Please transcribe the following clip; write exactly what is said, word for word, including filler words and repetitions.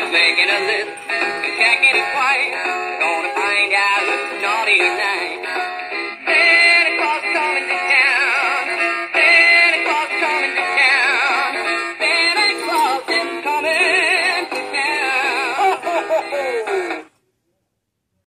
making a list, checking it twice. Gonna find out who's naughty tonight.